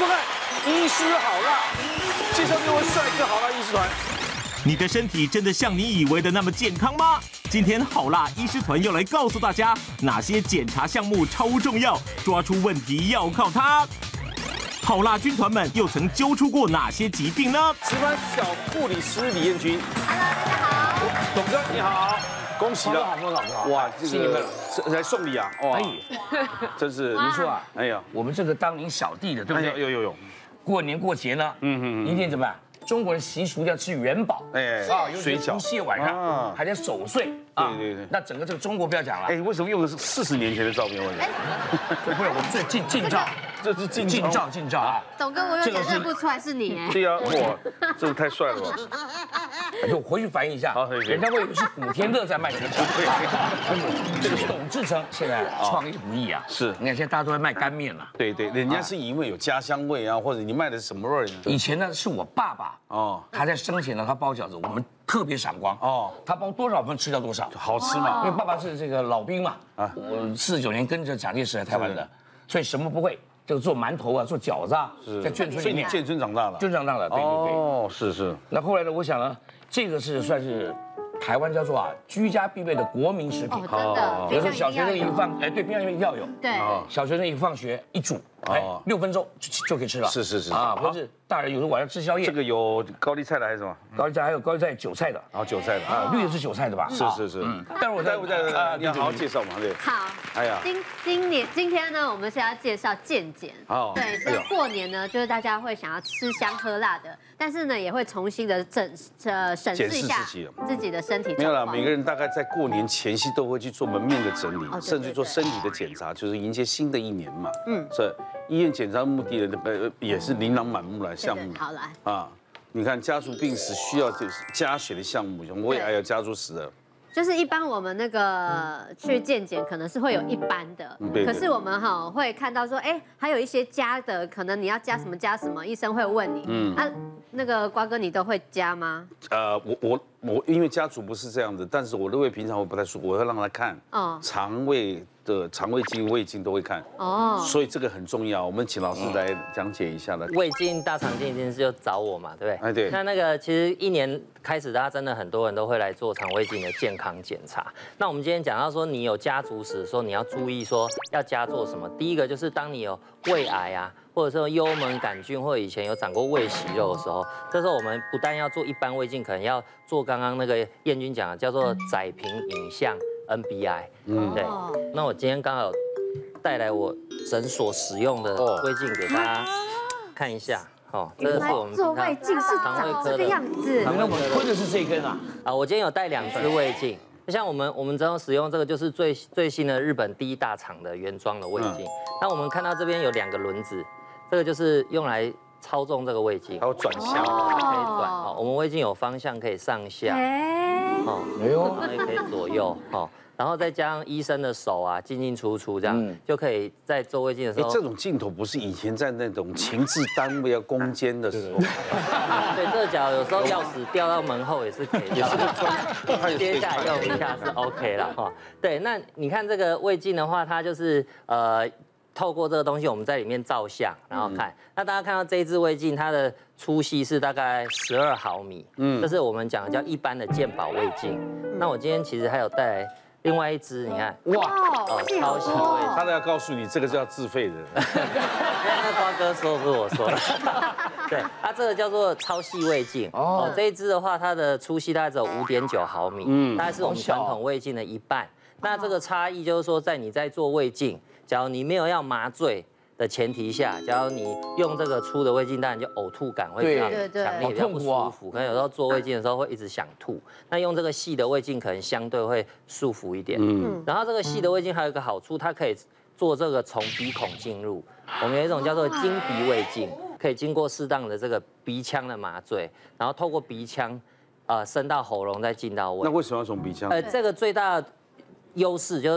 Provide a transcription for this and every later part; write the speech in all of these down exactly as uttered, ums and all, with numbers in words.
看医师好辣，介绍这位帅哥好辣医师团。 你的身体真的像你以为的那么健康吗？今天好辣医师团要来告诉大家，哪些检查项目超重要，抓出问题要靠它。好辣军团们又曾揪出过哪些疾病呢？ 值班小护理师李彦君 ，Hello， 大家好。 董哥你好，恭喜了， 好不好？好， 哇，这新年快乐， 个来送礼啊，哇，真是， 您说啊， 哎呀， 我们这个当您小弟的，对不对？ 有有有， 过年过节呢，嗯嗯嗯，一定怎么办？中国人习俗要吃元宝， 哎啊，尤其水饺除夕晚上还得守岁啊。 对对对。 那整个这个中国不要讲了， 哎，为什么用的是四十年前的照片？我讲， 不是我们最近近照， 这是近近照近照啊。 董哥，我有点认不出来是你哎。 对呀，哇，这个太帅了吧！ 就回去反映一下，人家会以为是古天乐在卖这个饺。这个董志成现在创业不易啊， 是， 你看现在大家都在卖干面了。 对对，人家是因为有家乡味啊，或者你卖的是什么味儿？ 以前呢是我爸爸哦，他在生前呢他包饺子，我们特别闪光哦，他包多少份吃掉多少， 好吃嘛。 因为爸爸是这个老兵嘛，啊，我四十九年跟着蒋介石来台湾的，所以什么不会。就做馒头啊，做饺子啊，在眷村里面。 所以你眷村长大了。 眷村长大了，对对对。 哦，是是。 那后来呢？我想呢，这个是算是台湾叫做啊居家必备的国民食品。 哦，真的。 比如说小学生一放，哎，对，平常要有。 对。 小学生一放学一煮，哎，六分钟就就可以吃了。 是是是。 啊，或者是大人有时候晚上吃宵夜。 这个有高丽菜的还是什么？ 高丽菜还有高丽菜韭菜的。 啊，韭菜的啊，绿的是韭菜的吧？ 是是是。 嗯。待会儿待会儿再你要好好介绍嘛，对。 好。哎呀。今今年今天呢，我们是要介绍健检。哦。对，所以过年呢，就是大家会想要吃香喝辣的，但是呢，也会重新的整呃审视一下自己的身体。 没有啦，每个人大概在过年前夕都会去做门面的整理，甚至做身体的检查，就是迎接新的一年嘛。嗯。这医院检查目的的呃也是琳琅满目来项目。 好来。啊， 你看家族病史需要就是加血的项目，像胃癌有家族史的。 就是一般我们那个去健检可能是会有一般的，可是我们哈会看到说，哎，还有一些加的，可能你要加什么加什么，医生会问你。嗯。啊，那个瓜哥你都会加吗？ 呃，我我我因为家族不是这样的，但是我的胃平常我不太舒服，我会让他看。哦。肠胃的肠胃镜、胃镜都会看。哦。所以这个很重要，我们请老师来讲解一下了。 胃镜、大肠镜一定是就找我嘛，对不对？ 哎，对。 那那个其实一年开始，大家真的很多人都会来做肠胃镜的健康检查。那我们今天讲到说，你有家族史的时候，你要注意说要加做什么。第一个就是当你有胃癌啊，或者说幽门杆菌，或者以前有长过胃息肉的时候，这时候我们不但要做一般胃镜，可能要做刚刚那个彦君讲的叫做窄屏影像 N B I。嗯，对。那我今天刚好带来我诊所使用的胃镜给大家看一下。哦，这个是我们做胃镜是长这个样子。 那我们吞的是这根啊。 啊，我今天有带两支胃镜。就像我们我们只要使用这个，就是最最新的日本第一大厂的原装的胃镜。那我们看到这边有两个轮子，这个就是用来操纵这个胃镜， 还有转向， 可以转。哦，我们胃镜有方向可以上下，哦，哎呦，然后也可以左右，哦。然后再加上医生的手啊，进进出出这样，嗯、就可以在做胃镜的时候。 这种镜头不是以前在那种情治单位要攻坚的时候。 对，这个脚有时候钥匙掉到门后也是可以，也是装，接下来用一下是 OK 了哈。对，那你看这个胃镜的话，它就是呃，透过这个东西我们在里面照相，然后看。嗯、那大家看到这一支胃镜，它的粗细是大概十二毫米，嗯，这是我们讲的叫一般的健保胃镜。那我今天其实还有带来。另外一支，你看，哇， 哦， 超细胃， 他都要告诉你，这个是要自费的。 那瓜哥说，不是我说的。对，它这个叫做超细胃镜。哦，这一支的话，它的粗细大概只有五点九毫米，嗯，大概是我们传统胃镜的一半。那这个差异就是说，在你在做胃镜，假如你没有要麻醉的前提下，假如你用这个粗的胃镜，当然就呕吐感会比较强烈，比较不舒服。可能有时候做胃镜的时候会一直想吐。那用这个细的胃镜，可能相对会舒服一点。嗯。然后这个细的胃镜还有一个好处，它可以做这个从鼻孔进入。我们有一种叫做经鼻胃镜，可以经过适当的这个鼻腔的麻醉，然后透过鼻腔，呃，伸到喉咙再进到胃。 那为什么要从鼻腔？ 呃，这个最大的优势就是说，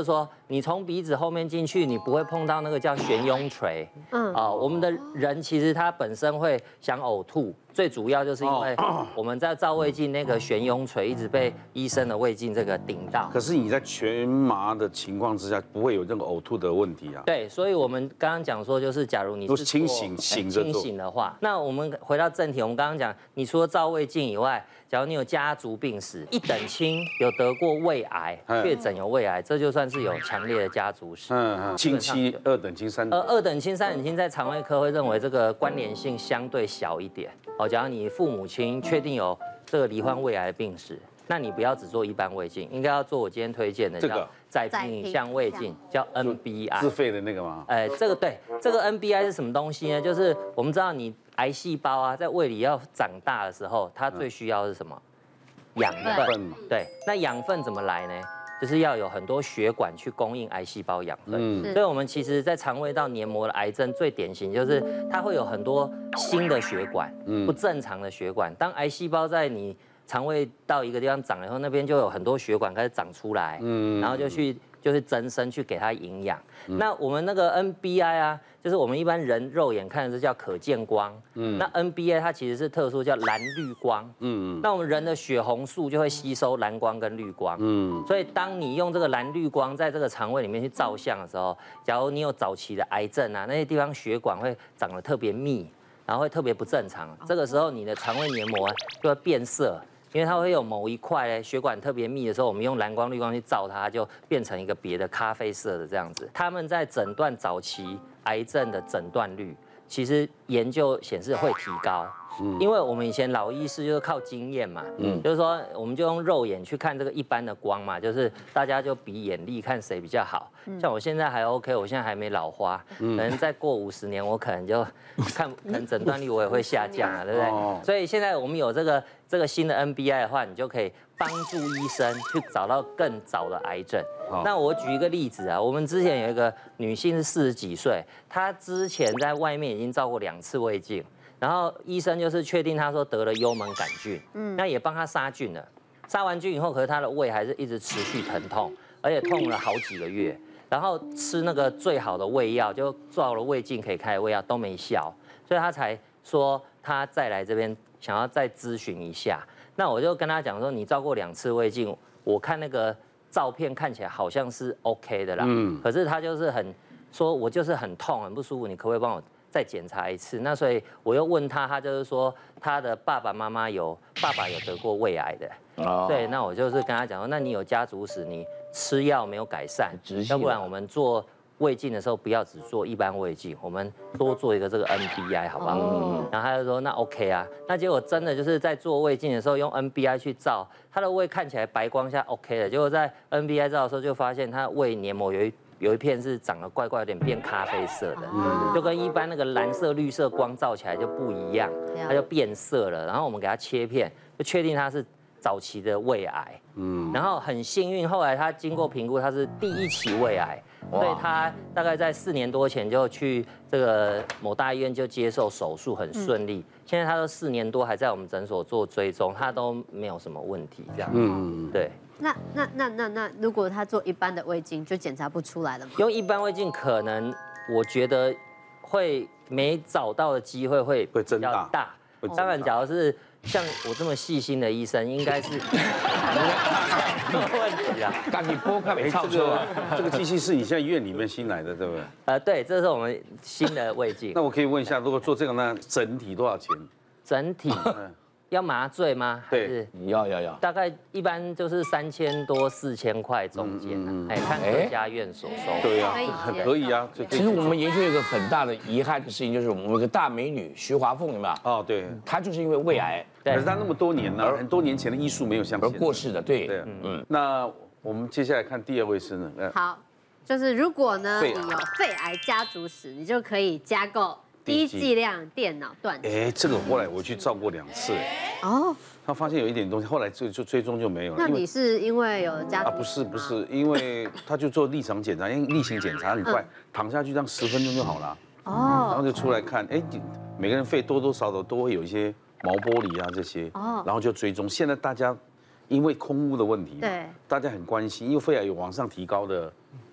你从鼻子后面进去，你不会碰到那个叫悬雍垂。嗯，啊，我们的人其实他本身会想呕吐，最主要就是因为我们在照胃镜那个悬雍垂一直被医生的胃镜这个顶到。 可是你在全麻的情况之下，不会有这个呕吐的问题啊。 对，所以我们刚刚讲说，就是假如你是清醒醒着清醒的话，那我们回到正题，我们刚刚讲，你除了照胃镜以外，假如你有家族病史，一等亲有得过胃癌，确诊有胃癌，这就算是有强烈的家族史。嗯嗯。 亲戚二等亲、三等。 呃，二等亲、三等亲在肠胃科会认为这个关联性相对小一点。哦，假如你父母亲确定有这个罹患胃癌的病史，那你不要只做一般胃镜，应该要做我今天推荐的这个载频影像胃镜，叫 N B I。 自费的那个吗？ 哎，这个对，这个 N B I 是什么东西呢？就是我们知道你癌细胞啊，在胃里要长大的时候，它最需要的是什么？养分。对，那养分怎么来呢？就是要有很多血管去供应癌细胞养分。嗯，所以我们其实，在肠胃道黏膜的癌症最典型就是它会有很多新的血管，不正常的血管。当癌细胞在你肠胃到一个地方长了以后，那边就有很多血管开始长出来，嗯，然后就去就是增生去给它营养。嗯、那我们那个 N B I 啊，就是我们一般人肉眼看的是叫可见光，嗯，那 N B I 它其实是特殊叫蓝绿光，嗯，那我们人的血红素就会吸收蓝光跟绿光，嗯，所以当你用这个蓝绿光在这个肠胃里面去照相的时候，假如你有早期的癌症啊，那些地方血管会长得特别密，然后会特别不正常，这个时候你的肠胃黏膜就会变色。因为它会有某一块血管特别密的时候，我们用蓝光、绿光去照它，就变成一个别的咖啡色的这样子。他们在诊断早期癌症的诊断率，其实研究显示会提高。嗯，因为我们以前老医师就是靠经验嘛，嗯，就是说我们就用肉眼去看这个一般的光嘛，就是大家就比眼力看谁比较好。像我现在还 OK， 我现在还没老花，可能再过五十年，我可能就看，可能诊断率我也会下降啊，对不对？所以现在我们有这个这个新的 N B I 的话，你就可以帮助医生去找到更早的癌症。那我举一个例子啊，我们之前有一个女性是四十几岁，她之前在外面已经照过两次胃镜。然后医生就是确定他说得了幽门杆菌，嗯，那也帮他杀菌了，杀完菌以后，可是他的胃还是一直持续疼痛，而且痛了好几个月，然后吃那个最好的胃药，就照了胃镜可以开的胃药都没效，所以他才说他再来这边想要再咨询一下。那我就跟他讲说，你照过两次胃镜，我看那个照片看起来好像是 OK 的啦，嗯，可是他就是很说我就是很痛很不舒服，你可不可以帮我再检查一次？那所以我又问他，他就是说他的爸爸妈妈有爸爸有得过胃癌的，哦，对，那我就是跟他讲说，那你有家族史，你吃药没有改善，要不然我们做胃镜的时候不要只做一般胃镜，我们多做一个这个 N B I 好不好？哦，然后他就说那 OK 啊，那结果真的就是在做胃镜的时候用 N B I 去照，他的胃看起来白光下 OK 的，结果在 N B I 照的时候就发现他胃黏膜有一有一片是长得怪怪，有点变咖啡色的，嗯，就跟一般那个蓝色、绿色光照起来就不一样，它就变色了。然后我们给它切片，就确定它是早期的胃癌，嗯，然后很幸运，后来他经过评估，他是第一期胃癌，所以他大概在四年多前就去这个某大医院就接受手术，很顺利。嗯，现在他都四年多还在我们诊所做追踪，他都没有什么问题，这样，嗯，对。 那那那那那，如果他做一般的胃镜，就检查不出来了吗？ 用一般胃镜可能，我觉得会没找到的机会会比较大。当然，假如是像我这么细心的医生，应该是没有问题啊。 赶紧拨开没超车。这个机器是你现在医院里面新来的，对不对？ 呃，对，这是我们新的胃镜。 那我可以问一下，如果做这个呢，整体多少钱？ 整体。要麻醉吗？ 还是要要要， 大概一般就是三千多四千块中间，哎，看各家院所收。 对呀，很可以啊。 其实我们研究一个很大的遗憾的事情，就是我们有个大美女徐华凤，有没有？ 哦，对， 她就是因为胃癌， 可是她那么多年呢，很多年前的医术没有像而过世的，对， 对，嗯。那我们接下来看第二位是呢？ 好，就是如果呢你有肺癌家族史，你就可以加购低剂量电脑断层。 哎，这个后来我去照过两次，哎，哦，他发现有一点东西，后来就就追踪就没有了。 那你是因为有家族？ 啊，不是不是，因为他就做例行检查，因为例行检查很快，躺下去这样十分钟就好了。哦，然后就出来看，哎，每个人肺多多少少都会有一些毛玻璃啊这些，哦，然后就追踪。现在大家因为空污的问题，对，大家很关心，因为肺癌有往上提高的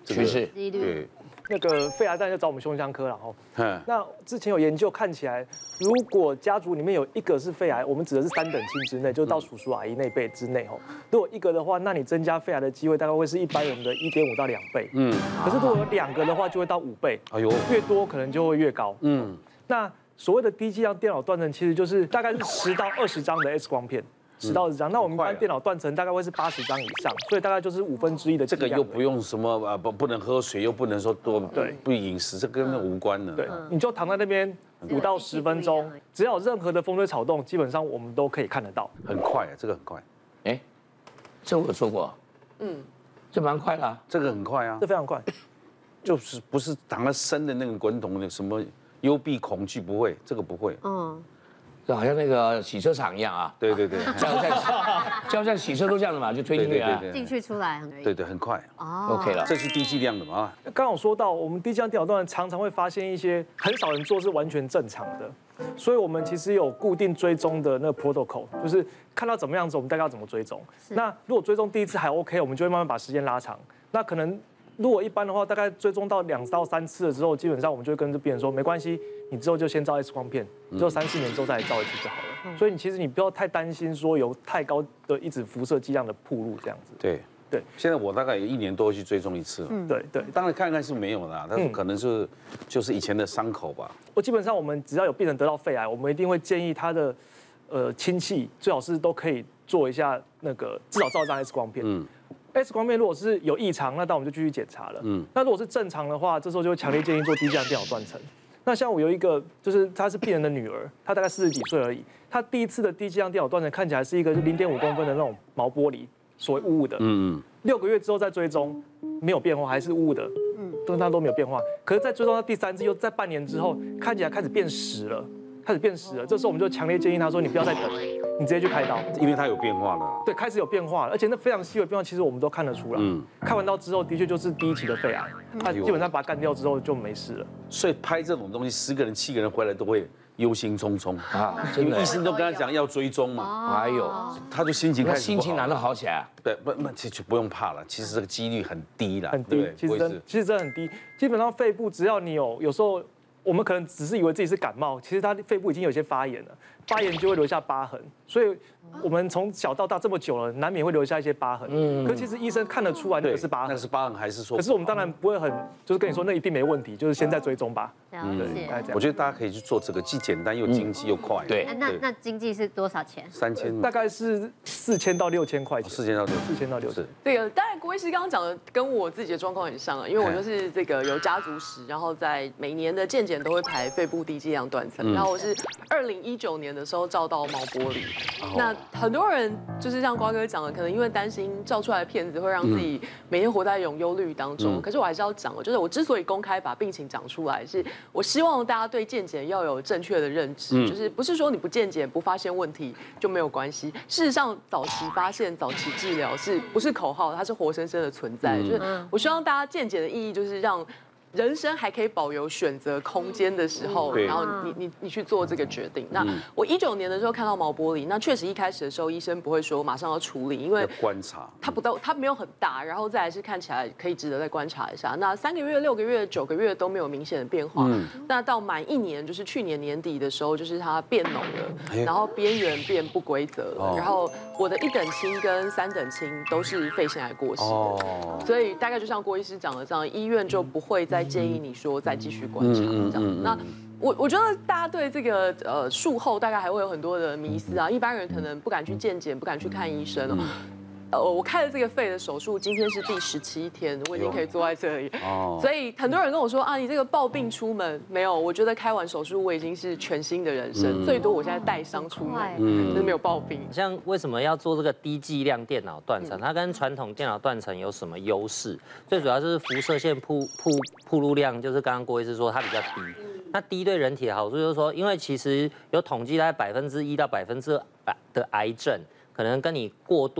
趋势。 对。 那个肺癌当然就找我们胸腔科了哈。嗯。那之前有研究看起来，如果家族里面有一个是肺癌，我们指的是三等亲之内，就是到叔叔阿姨那辈之内哈。如果一个的话，那你增加肺癌的机会大概会是一般人的一点五到两倍。嗯。可是如果有两个的话，就会到五倍。哎呦。越多可能就会越高。嗯。那所谓的低剂量电脑断层，其实就是大概是十到二十张的 X 光片。十到二十张，那我们一般电脑断层大概会是八十张以上，所以大概就是五分之一的。 这个又不用什么啊，不不能喝水，又不能说多对不饮食，这跟那无关的。 对，你就躺在那边五到十分钟，只要有任何的风吹草动，基本上我们都可以看得到。 很快啊，这个很快。 哎，这我有做过，嗯，这蛮快的啊， 这个很快啊， 这非常快， 就是不是躺在深的那个滚筒的什么幽闭恐惧不会，这个不会，嗯。 就好像那个洗车场一样啊， 对对对， 加油站，加油站洗车都这样的嘛，就推进去啊， 进去出来， 对对，很快哦 ，OK 了， 这是低剂量的嘛。 刚刚有说到，我们低剂量电脑断层常常会发现一些很少人做是完全正常的，所以我们其实有固定追踪的那个 protocol， 就是看到怎么样子，我们大概要怎么追踪。那如果追踪第一次还 OK， 我们就会慢慢把时间拉长。那可能如果一般的话，大概追踪到两到三次了之后，基本上我们就会跟这病人说，没关系，你之后就先照 X 光片，之后三四年之后再来照一次就好了。所以你其实你不要太担心说有太高的一直辐射剂量的暴露这样子。 对对，现在我大概有一年多去追踪一次了。 嗯，对对， 当然看看是没有啦，但是可能是就是以前的伤口吧。 我基本上我们只要有病人得到肺癌，我们一定会建议他的呃亲戚最好是都可以做一下那个至少照一张 X 光片。嗯。X 光片如果是有异常，那当我们就继续检查了。嗯，那如果是正常的话，这时候就会强烈建议做低剂量电脑断层。那像我有一个，就是她是病人的女儿，她大概四十几岁而已，她第一次的低剂量电脑断层看起来是一个零点五公分的那种毛玻璃，所谓雾雾的。嗯嗯。六个月之后再追踪，没有变化，还是雾雾的。嗯，都她都没有变化。可是，在追踪到第三次，又在半年之后，看起来开始变实了。开始变实了，这时候我们就强烈建议他说：“你不要再等，你直接去开刀， 因为它有变化了。” 对，开始有变化了，而且那非常细微变化，其实我们都看得出来。嗯，开完刀之后，的确就是第一期的肺癌，他基本上把它干掉之后就没事了。 所以拍这种东西，十个人、七个人回来都会忧心忡忡啊，因为医生都跟他讲要追踪嘛。 哎呦， 他就心情开始心情难道好起来？ 对，不，那其实不用怕了，其实这个几率很低啦， 很低，其实真其实真的很低。基本上肺部只要你有，有时候。我们可能只是以为自己是感冒，其实他肺部已经有些发炎了，发炎就会留下疤痕，所以我们从小到大这么久了，难免会留下一些疤痕。嗯，可其实医生看得出来那个是疤痕， 那是疤痕还是说？ 可是我们当然不会很，就是跟你说那一定没问题，就是先在追踪吧。 了解。 我觉得大家可以去做这个，既简单又经济又快。 对。 那那经济是多少钱？ 三千。 大概是四千到六千块钱。 四千到六， 四千到六千。 这个当然，郭医师刚刚讲的跟我自己的状况很像啊，因为我就是这个有家族史，然后在每年的健检都会排肺部低剂量断层，然后我是二零一九年的时候照到毛玻璃。那很多人就是像瓜哥讲的，可能因为担心照出来的片子会让自己每天活在一种忧虑当中。可是我还是要讲，就是我之所以公开把病情讲出来，是我希望大家对健检要有正确的认知，就是不是说你不健检不发现问题就没有关系。事实上，早期发现、早期治疗是不是口号？它是活生生的存在。就是我希望大家健检的意义就是让人生还可以保有选择空间的时候，然后你你你去做这个决定。那我一九年的时候看到毛玻璃，那确实一开始的时候医生不会说马上要处理，因为观察它不到它没有很大，然后再来是看起来可以值得再观察一下。那三个月、六个月、九个月都没有明显的变化，那到满一年，就是去年年底的时候，就是它变脓了，然后边缘变不规则了，然后我的一等亲跟三等亲都是肺腺癌过世的，所以大概就像郭医师讲的这样，医院就不会再建议你说再继续观察这样。那我我觉得大家对这个呃术后大概还会有很多的迷思啊，一般人可能不敢去健检，不敢去看医生哦。呃，我开了这个肺的手术，今天是第十七天，我已经可以坐在这里。哦。所以很多人跟我说啊，你这个抱病出门没有？我觉得开完手术我已经是全新的人生，最多我现在带伤出门，嗯，就是没有抱病。 像为什么要做这个低剂量电脑断层？它跟传统电脑断层有什么优势？最主要就是辐射线铺铺铺路量，就是刚刚郭医师说它比较低。那低对人体的好处就是说，因为其实有统计，大概百分之一到百分之二的癌症，可能跟你过度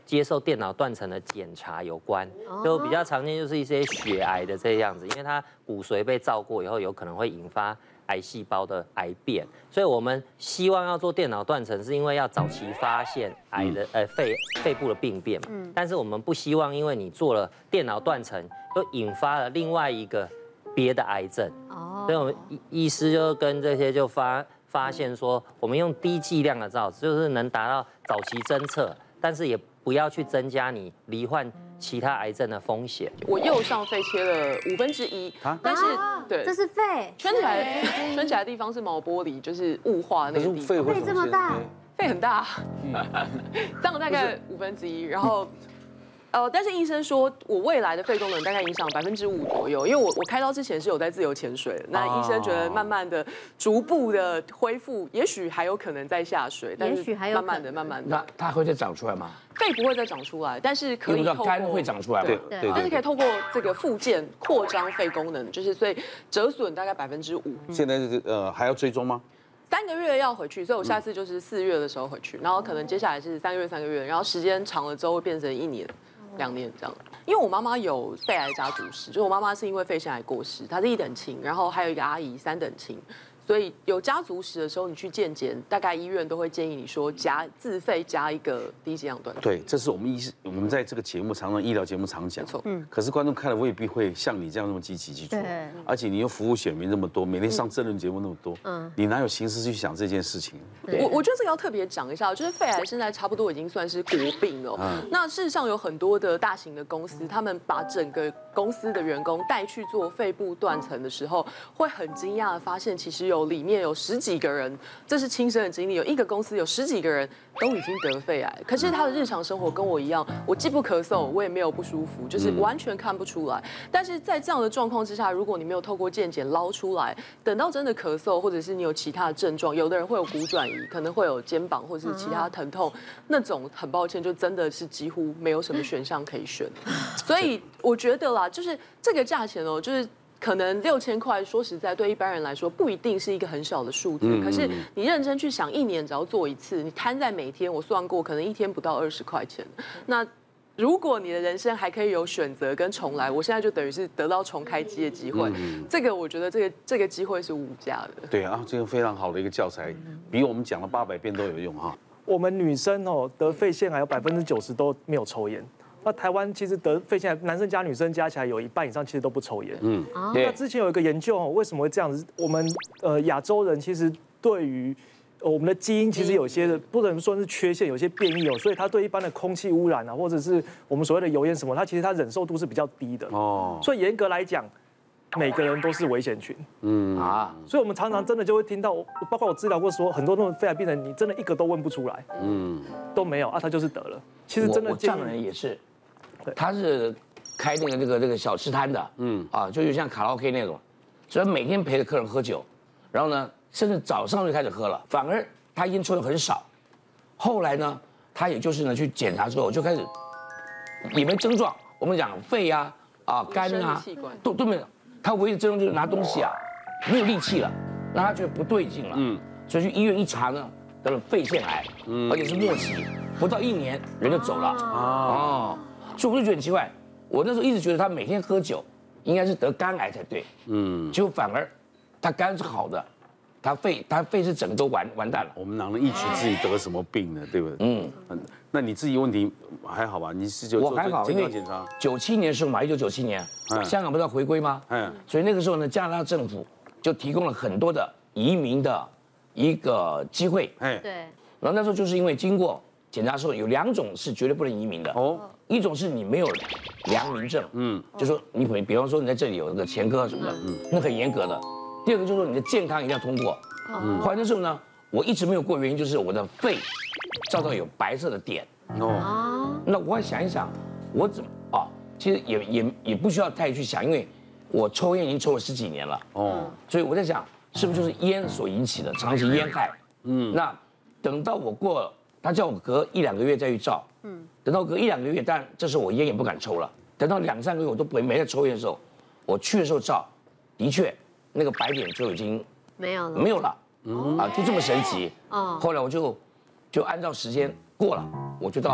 接受电脑断层的检查有关，就比较常见就是一些血癌的这样子，因为它骨髓被照过以后，有可能会引发癌细胞的癌变，所以我们希望要做电脑断层，是因为要早期发现癌的呃肺肺部的病变嘛。嗯。但是我们不希望因为你做了电脑断层，又引发了另外一个别的癌症。哦。所以我们医师就跟这些就发发现说，我们用低剂量的照，就是能达到早期侦测，但是也不要去增加你罹患其他癌症的风险。 我右上肺切了五分之一，但是对， 这是肺， 圈起来圈起来的地方是毛玻璃，就是雾化那个地方。 肺这么大， 肺很大，这样大概五分之一，然后。呃，但是医生说我未来的肺功能大概影响百分之五左右，因为我我开刀之前是有在自由潜水，那医生觉得慢慢的、逐步的恢复，也许还有可能再下水，但是慢慢的、慢慢的， 那它会再长出来吗？ 肺不会再长出来，但是可以透过肝会长出来吗？ 对对，但是可以透过这个复健扩张肺功能，就是所以折损大概百分之五。 现在呃还要追踪吗？ 三个月要回去，所以我下次就是四月的时候回去，然后可能接下来是三个月、三个月，然后时间长了之后会变成一年。两年这样，因为我妈妈有肺癌家族史，就是我妈妈是因为肺腺癌过世，她是一等亲，然后还有一个阿姨三等亲，所以有家族史的时候，你去健检，大概医院都会建议你说加自费加一个低剂量断层。 对，这是我们医我们在这个节目常常医疗节目常讲，嗯，可是观众看了未必会像你这样那么积极去做，而且你又服务选民那么多，每天上政论节目那么多，嗯，你哪有心思去想这件事情？ 我我觉得这个要特别讲一下，就是肺癌现在差不多已经算是国病了。嗯、那事实上有很多的大型的公司，他们把整个公司的员工带去做肺部断层的时候，会很惊讶的发现，其实有里面有十几个人，这是亲身的经历，有一个公司有十几个人都已经得肺癌，可是他的日常生活跟我一样，我既不咳嗽，我也没有不舒服，就是完全看不出来。但是在这样的状况之下，如果你没有透过健检捞出来，等到真的咳嗽，或者是你有其他的症状，有的人会有骨转移，可能会有肩膀或者是其他疼痛，那种很抱歉，就真的是几乎没有什么选项可以选。所以我觉得啦，就是这个价钱哦，就是可能六千块，说实在，对一般人来说不一定是一个很小的数字。可是你认真去想，一年只要做一次，你摊在每天，我算过，可能一天不到二十块钱。那如果你的人生还可以有选择跟重来，我现在就等于是得到重开机的机会。嗯、这个我觉得这个这个机会是无价的。 对啊，这个非常好的一个教材，比我们讲了八百遍都有用哈。 我们女生哦得肺腺癌有百分之九十都没有抽烟。那台湾其实得肺腺癌，男生加女生加起来有一半以上其实都不抽烟。嗯，那之前有一个研究哦，为什么会这样子？我们呃亚洲人其实对于我们的基因其实有些的不能说是缺陷，有些变异哦，所以它对一般的空气污染啊，或者是我们所谓的油烟什么，它其实它忍受度是比较低的。哦，所以严格来讲，每个人都是危险群。嗯啊，所以我们常常真的就会听到，包括我治疗过说，很多那种肺癌病人，你真的一个都问不出来，嗯，都没有啊，他就是得了。其实真的这样的人也是。他是开那个那个那个小吃摊的，嗯啊，就像卡拉 OK 那种，所以每天陪着客人喝酒，然后呢，甚至早上就开始喝了，反而他烟抽的很少。后来呢，他也就是呢去检查之后就开始也没症状，我们讲肺啊啊肝啊都都没有，他唯一的症状就是拿东西啊没有力气了，那他觉得不对劲了，嗯，所以去医院一查呢，得了肺腺癌，嗯，而且是末期，不到一年人就走了，哦。所以我就觉得很奇怪，我那时候一直觉得他每天喝酒，应该是得肝癌才对，嗯，结果反而他肝是好的，他肺他肺是整个都完完蛋了。 我们哪能预期自己得什么病呢？对不对？嗯，那你自己问题还好吧？你是就我还好， 健康检查。 九七年的时候嘛，一九九七年，香港不是要回归吗？嗯，所以那个时候呢，加拿大政府就提供了很多的移民的一个机会。哎，对。然后那时候就是因为经过检查的时候，有两种是绝对不能移民的。哦。一种是你没有良民证，嗯，就说你比比方说你在这里有那个前科什么的，嗯，那很严格的。第二个就是说你的健康一定要通过。嗯，后来那时候呢，我一直没有过，原因就是我的肺照到有白色的点。哦，那我想一想，我怎么啊？其实也也也不需要太去想，因为我抽烟已经抽了十几年了。哦，所以我在想，是不是就是烟所引起的长期烟害？嗯，那等到我过，他叫我隔一两个月再去照。嗯，等到隔一两个月，但这时候我烟也不敢抽了。等到两三个月我都没没在抽烟的时候，我去的时候照，的确那个白点就已经没有了， 没有了，嗯啊，就这么神奇。哦，后来我就就按照时间过了，我就到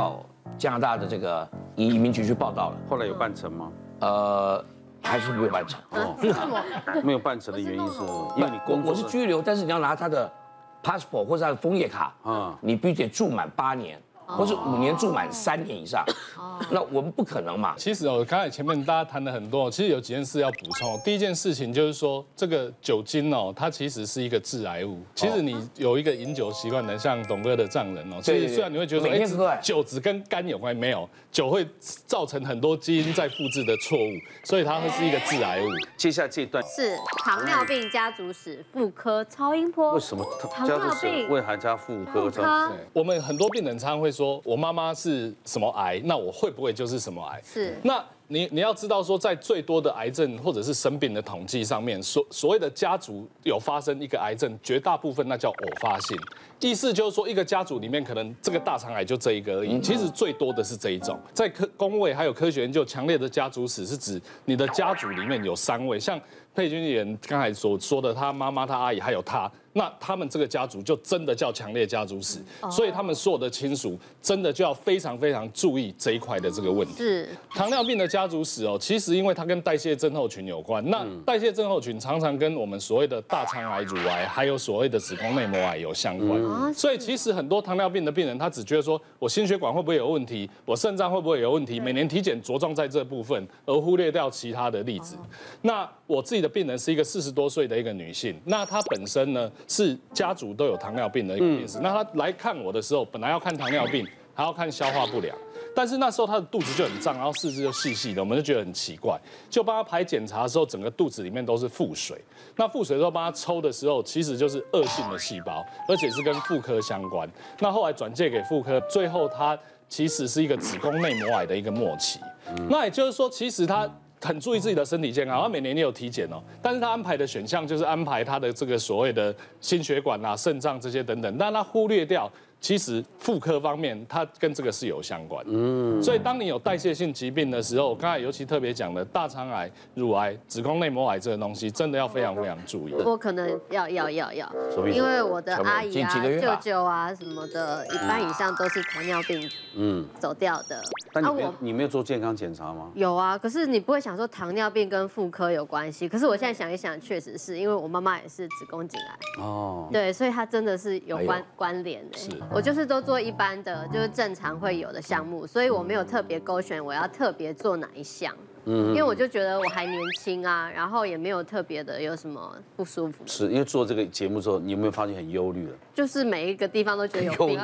加拿大的这个移移民局去报道了。 后来有办成吗？ 呃，还是没有办成。 哦，没有办成的原因是因为你工作我是居留，但是你要拿他的 passport 或者他的枫叶卡，啊，你必须得住满八年。或是五年住满三年以上，那我们不可能嘛。 其实哦，刚才前面大家谈了很多，其实有几件事要补充。第一件事情就是说，这个酒精哦，它其实是一致癌物。其实你有一个饮酒习惯的，像董哥的丈人哦，其实虽然你会觉得说，哎，酒只跟肝有关系，没有，酒会造成很多基因在复制的错误，所以它会是一个致癌物。 接下来这一段是糖尿病家族史妇科超音波。 为什么糖尿病为还加妇科？ 我们很多病人常常会说，我妈妈是什么癌，那我会不会就是什么癌？ 是。 那你你要知道说，在最多的癌症或者是生病的统计上面，所所谓的家族有发生一个癌症，绝大部分那叫偶发性，意思就是说，一个家族里面可能这个大肠癌就这一个而已。其实最多的是这一种。在科公卫还有科学研究，强烈的家族史是指你的家族里面有三位，像佩君演员刚才所说的，他妈妈、他阿姨还有他。那他们这个家族就真的叫强烈家族史，所以他们所有的亲属真的就要非常非常注意这一块的这个问题。 是糖尿病的家族史哦，其实因为它跟代谢症候群有关，那代谢症候群常常跟我们所谓的大肠癌、乳癌，还有所谓的子宫内膜癌有相关。所以其实很多糖尿病的病人，他只觉得说我心血管会不会有问题，我肾脏会不会有问题，每年体检着重在这部分，而忽略掉其他的例子。那我自己的病人是一个四十多岁的一个女性，那她本身呢是家族都有糖尿病的一个病史，那她来看我的时候，本来要看糖尿病，还要看消化不良，但是那时候她的肚子就很胀，然后四肢就细细的，我们就觉得很奇怪，就帮她排检查的时候，整个肚子里面都是腹水。那腹水的时候帮她抽的时候，其实就是恶性的细胞，而且是跟妇科相关。那后来转介给妇科，最后她其实是一个子宫内膜癌的一个末期。那也就是说，其实她很注意自己的身体健康，他每年也有体检哦，但是他安排的选项就是安排他的这个所谓的心血管啊、肾脏这些等等，但他忽略掉其实妇科方面它跟这个是有相关。嗯，所以当你有代谢性疾病的时候，刚才尤其特别讲的大肠癌、乳癌、子宫内膜癌这个东西，真的要非常非常注意。 我可能要要要要，因为我的阿姨啊、舅舅啊什么的，一半以上都是糖尿病嗯走掉的。 但你没有你没有做健康检查吗？ 有啊，可是你不会想说糖尿病跟妇科有关系。可是我现在想一想，确实是因为我妈妈也是子宫颈癌哦，对，所以它真的是有关关联的。是，我就是都做一般的，就是正常会有的项目，所以我没有特别勾选我要特别做哪一项。嗯，因为我就觉得我还年轻啊，然后也没有特别的有什么不舒服。 是因为做这个节目之后，你有没有发现很忧虑了？ 就是每一个地方都觉得有病。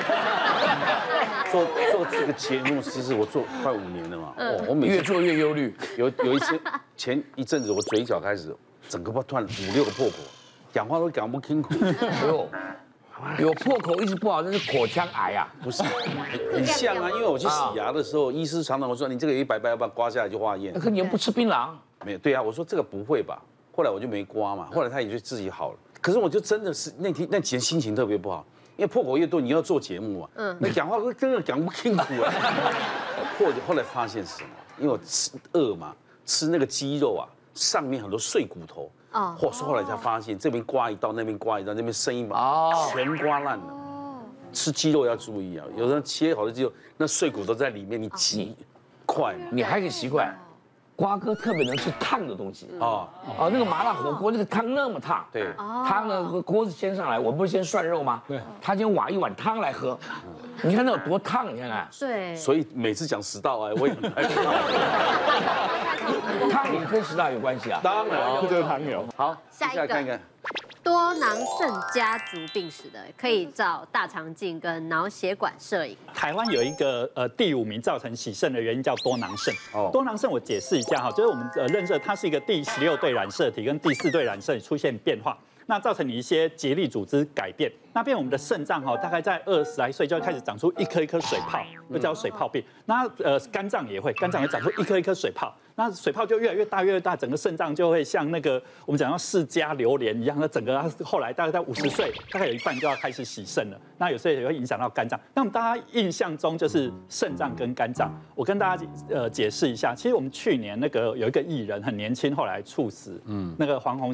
做做这个节目，其实我做快五年了嘛，哦，我每越做越忧虑。 有有一次前一阵子，我嘴角开始整个突然五六个破口，讲话都讲不清楚。哎呦。 有破口一直不好，那是口腔癌啊， 不是，很像啊。因为我去洗牙的时候，医师常常我说你这个有一白白，要不要刮下来就化验？ 可你又不吃槟榔？ 没有，对啊，我说这个不会吧？后来我就没刮嘛，后来他也就自己好了。可是我就真的是那天那几天心情特别不好，因为破口越多，你要做节目嘛，嗯，那讲话真的讲不清楚啊。或者后来发现是什么？因为我吃饿嘛，吃那个鸡肉啊，上面很多碎骨头。哦，或是后来才发现，这边刮一刀，那边刮一刀，那边生一把，哦，全刮烂了。哦，吃鸡肉要注意啊，有人切好的鸡肉，那碎骨都在里面，你挤快嘛。 你还可以习惯，瓜哥特别能吃烫的东西啊啊，那个麻辣火锅那个汤那么烫， 对， 他呢锅子先上来，我不是先涮肉吗？对，他先挖一碗汤来喝，你看那有多烫，你看看。 对。 所以每次讲食道癌，我也很害怕。 汤也跟食道有关系啊？ 当然， 这个汤有。 好， 下一个看一看。多囊肾家族病史的，可以照大肠镜跟脑血管摄影。 台湾有一个呃第五名造成洗肾的原因叫多囊肾。哦，多囊肾我解释一下哈，就是我们呃认识它是一个第十六对染色体跟第四对染色体出现变化。那造成你一些结缔组织改变，那变我们的肾脏哈，大概在二十来岁就会开始长出一颗一颗水泡，又叫水泡病。那呃肝脏也会，肝脏也长出一颗一颗水泡，那水泡就越来越大越来越大，整个肾脏就会像那个我们讲到释迦榴莲一样，那整个后来大概在五十岁，大概有一半就要开始洗肾了。那有时候也会影响到肝脏。那我们大家印象中就是肾脏跟肝脏，我跟大家呃解释一下，其实我们去年那个有一个艺人很年轻，后来猝死，嗯，那个黄鸿升。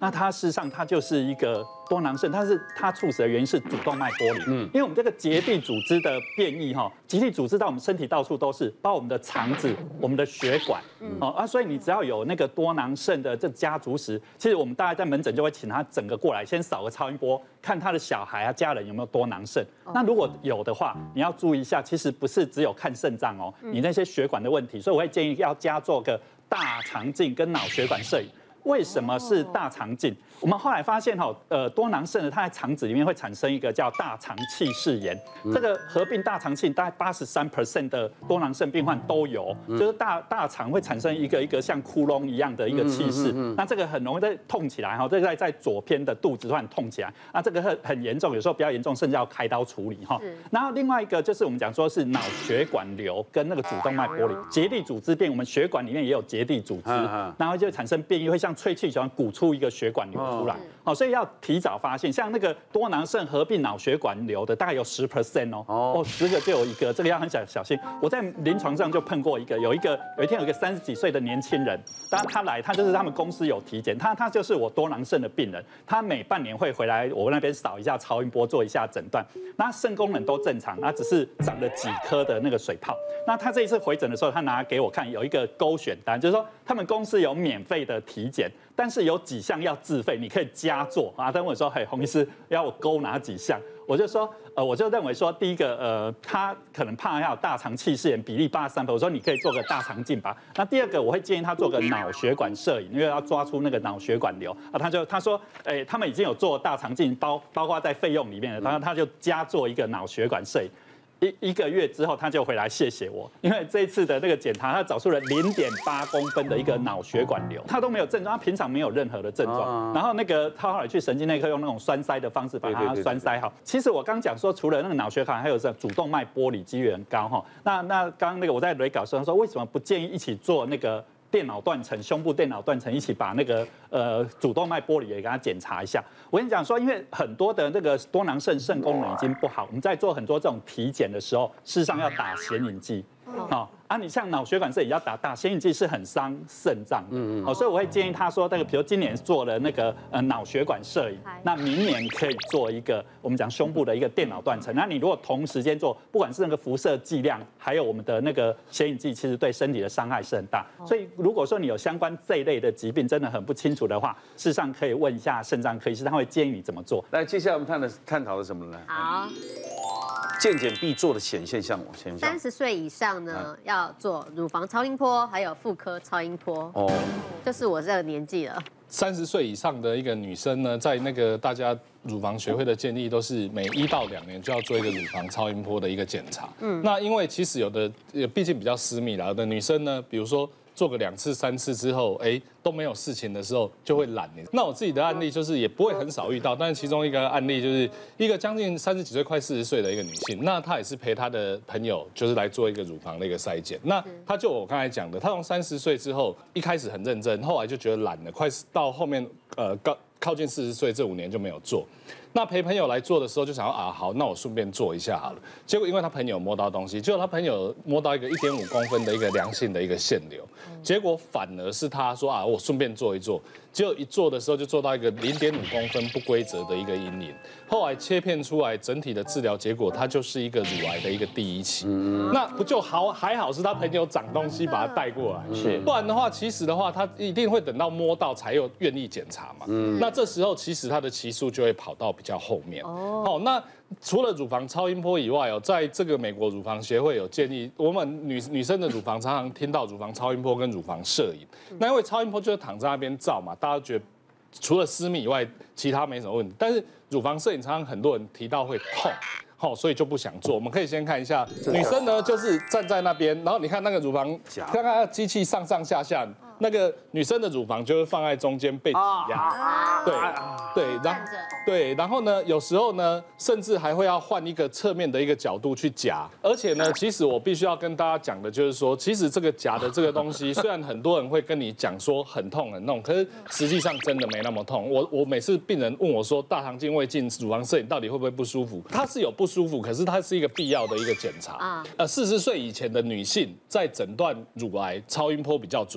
那它事实上它就是一个多囊肾，但是它猝死的原因是主动脉剥离。嗯，因为我们这个结缔组织的变异哈，结缔组织在我们身体到处都是，包括我们的肠子、我们的血管。嗯，哦啊，所以你只要有那个多囊肾的这家族史，其实我们大概在门诊就会请他整个过来，先扫个超音波，看他的小孩啊、家人有没有多囊肾。那如果有的话，你要注意一下，其实不是只有看肾脏哦，你那些血管的问题，所以我会建议要加做个大肠镜跟脑血管摄影。为什么是大肠镜？我们后来发现哈，呃，多囊肾呢，它在肠子里面会产生一个叫大肠憩室炎。这个合并大肠镜，大概八十三 percent 的多囊肾病患都有，就是大大肠会产生一个一个像窟窿一样的一个憩室。那这个很容易在痛起来哈，这个在在左边的肚子突然痛起来，那这个很很严重，有时候比较严重，甚至要开刀处理哈。然后另外一个就是我们讲说是脑血管瘤跟那个主动脉剥离，结缔组织变，我们血管里面也有结缔组织，然后就产生变异，会像吹气球鼓出一个血管瘤出来，好，所以要提早发现。像那个多囊肾合并脑血管瘤的，大概有十 percent 哦，哦，十个就有一个，这个要很小小心。我在临床上就碰过一个，有一个有一天有一个三十几岁的年轻人，当然他来，他就是他们公司有体检，他他就是我多囊肾的病人，他每半年会回来我那边扫一下超音波，做一下诊断，那肾功能都正常，那只是长了几颗的那个水泡。那他这一次回诊的时候，他拿给我看有一个勾选单，就是说他们公司有免费的体检。但是有几项要自费，你可以加做啊。他问我说：“嘿，洪医师，要我勾哪几项？”我就说：“呃，我就认为说，第一个，呃，他可能怕要有大肠憩室炎，比例八十三%，我说你可以做个大肠镜吧。那第二个，我会建议他做个脑血管摄影，因为要抓出那个脑血管瘤啊。他就他说，哎、欸，他们已经有做大肠镜，包包括在费用里面了，然后他就加做一个脑血管摄影。”一一个月之后，他就回来谢谢我，因为这一次的那个检查，他找出了零点八公分的一个脑血管瘤，他都没有症状，他平常没有任何的症状。然后那个他后来去神经内科用那种栓塞的方式把它栓塞好。其实我刚讲说，除了那个脑血管，还有这主动脉剥离几率很高哈。那那刚刚那个我在雷稿时候说，为什么不建议一起做那个？电脑断层，胸部电脑断层一起把那个呃主动脉剥离也给他检查一下。我跟你讲说，因为很多的那个多囊肾肾功能已经不好，我们在做很多这种体检的时候，事实上要打显影剂。好啊，你像脑血管摄影要打打显影剂是很伤肾脏的，嗯嗯，好，所以我会建议他说，那个比如今年做了那个呃脑血管摄影，那明年可以做一个我们讲胸部的一个电脑断层。那你如果同时间做，不管是那个辐射剂量，还有我们的那个显影剂，其实对身体的伤害是很大。所以如果说你有相关这一类的疾病，真的很不清楚的话，事实上可以问一下肾脏科医师，他会建议你怎么做。 来，接下来我们探的探讨的什么呢？ 好。 健检必做的显现项目， 三十岁以上呢，要做乳房超音波，还有妇科超音波。哦，就是我这个年纪了。 三十岁以上的一个女生呢，在那个大家乳房学会的建议都是每一到两年就要做一个乳房超音波的一个检查。嗯，那因为其实有的毕竟比较私密啦，有的女生呢，比如说。做个两次、三次之后，哎，都没有事情的时候，就会懒。那我自己的案例就是也不会很少遇到，但是其中一个案例就是一个将近三十几岁、快四十岁的一个女性，那她也是陪她的朋友，就是来做一个乳房的一个筛检。那她就我刚才讲的，她从三十岁之后，一开始很认真，后来就觉得懒了，快到后面呃高靠近四十岁这五年就没有做。那陪朋友来做的时候，就想要啊，好，那我顺便做一下好了。结果因为他朋友摸到东西，结果他朋友摸到一个一点五公分的一个良性的一个腺瘤，结果反而是他说啊，我顺便做一做。结果一做的时候就做到一个零点五公分不规则的一个阴影，后来切片出来，整体的治疗结果它就是一个乳癌的一个第一期。嗯，那不就好还好是他朋友长东西把它带过来，是，不然的话，其实的话他一定会等到摸到才有愿意检查嘛。嗯，那这时候其实他的期数就会跑到比较后面。哦，好，那。除了乳房超音波以外哦，在这个美国乳房协会有建议，我们女女生的乳房常常听到乳房超音波跟乳房摄影。那因为超音波就是躺在那边照嘛，大家觉得除了私密以外，其他没什么问题。但是乳房摄影常常很多人提到会痛，好，所以就不想做。我们可以先看一下，女生呢就是站在那边，然后你看那个乳房，看看机器上上下下。那个女生的乳房就是放在中间被挤压，对对，然后对，然后呢，有时候呢，甚至还会要换一个侧面的一个角度去夹，而且呢，其实我必须要跟大家讲的就是说，其实这个夹的这个东西，虽然很多人会跟你讲说很痛很痛，可是实际上真的没那么痛。我我每次病人问我说，大肠镜、胃镜、乳房摄影到底会不会不舒服？它是有不舒服，可是它是一个必要的一个检查。呃，四十岁以前的女性在诊断乳癌超音波比较准，原因